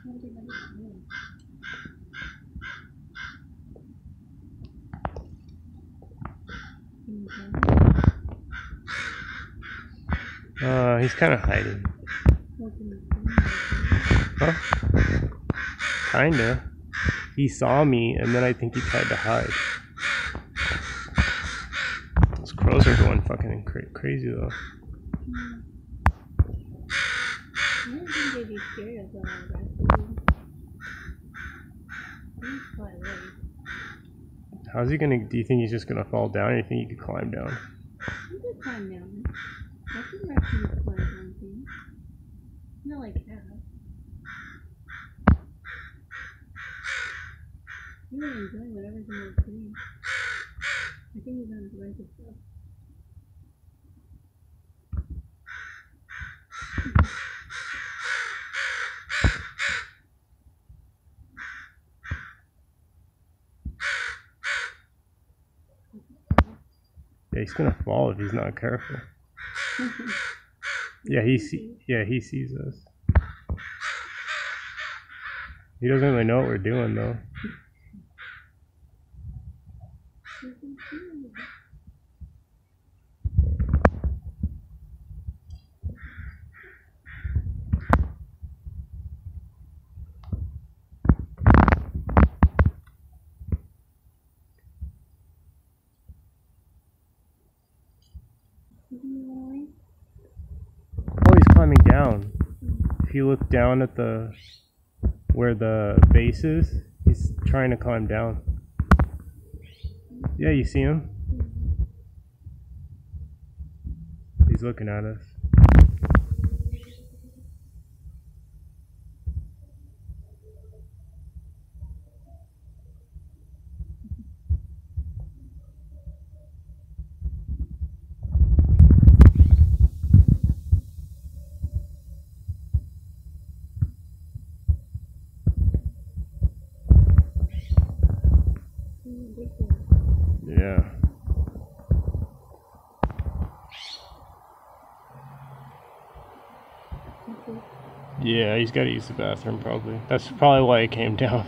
He's kind of hiding. Huh? Kinda. He saw me, and then I think he tried to hide. Those crows are going fucking crazy though. I don't think they'd be scared of the raccoon. How's he gonna? Do you think he's just gonna fall down, or do you think he could climb down? He could climb down. I think raccoons climb on things. Not like cats. He would enjoy whatever's in those trees. I think he's on his way to stuff. Yeah, he's gonna fall if he's not careful. Yeah, he sees us. He doesn't really know what we're doing though. Oh, he's climbing down. If you look down at where the base is, he's trying to climb down. Yeah, you see him? He's looking at us. Yeah. Yeah, he's got to use the bathroom probably. That's probably why he came down.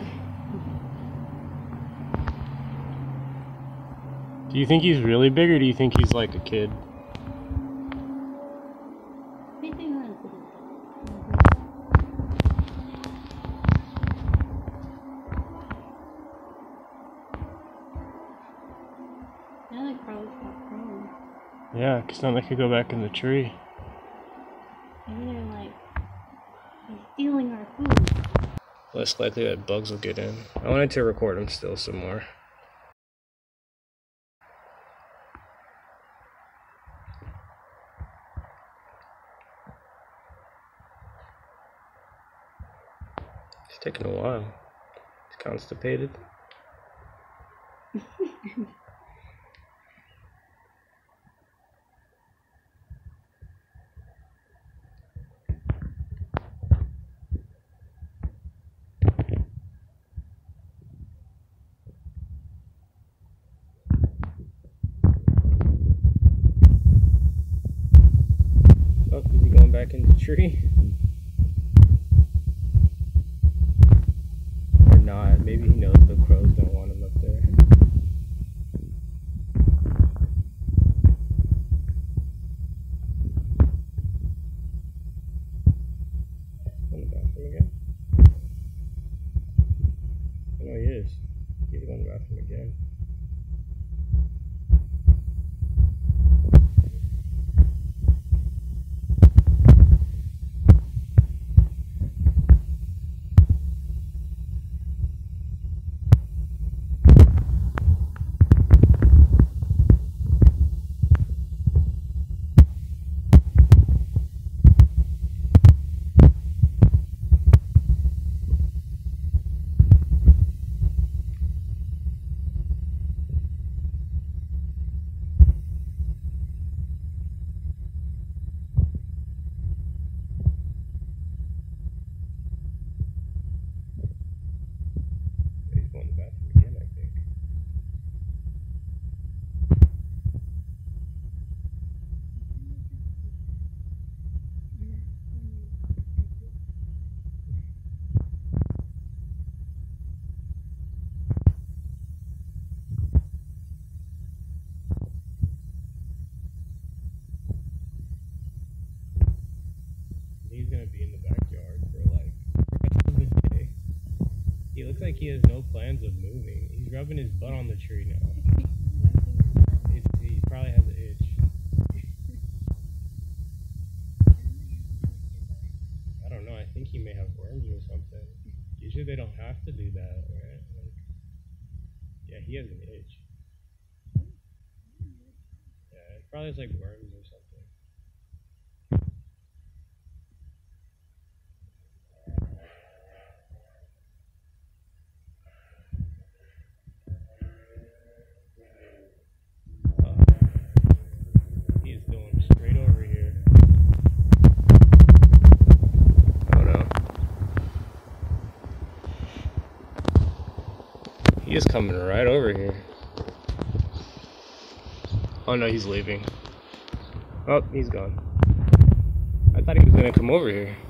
Do you think he's really big, or do you think he's like a kid? Yeah, because then they could go back in the tree. Maybe they're like, he's stealing our food. Less likely that bugs will get in. I wanted to record him still some more. It's taking a while. He's constipated. Oh, is he going back in the tree? Or not? Maybe he knows the crows don't want him up there. In the bathroom again? No, he is. He's going to the bathroom again. looks like he has no plans of moving. He's rubbing his butt on the tree now. He probably has an itch. I don't know. I think he may have worms or something. Usually they don't have to do that, right? Like, yeah, he has an itch. Yeah, it probably has like worms or something. He is going straight over here. Oh no. He is coming right over here. Oh no, he's leaving. Oh, he's gone. I thought he was gonna come over here.